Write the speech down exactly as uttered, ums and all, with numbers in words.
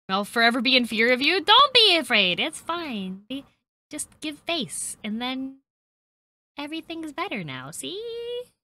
I'll forever be in fear of you. Don't be afraid. It's fine. Be, just give face, and then everything's better now. See?